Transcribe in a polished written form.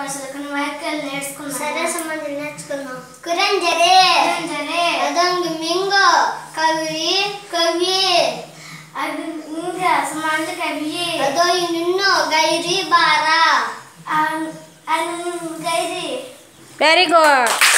భాషలకు వాక్యాలు నేర్చుకున్నాం. సరే సంబంధం నేర్చుకున్నాం. కురంజరే అదంగి మింగో కవి కవి అది ఇంకా సమాజ కవి అదో నిన్ను గైరి బారా గైరి. Very good.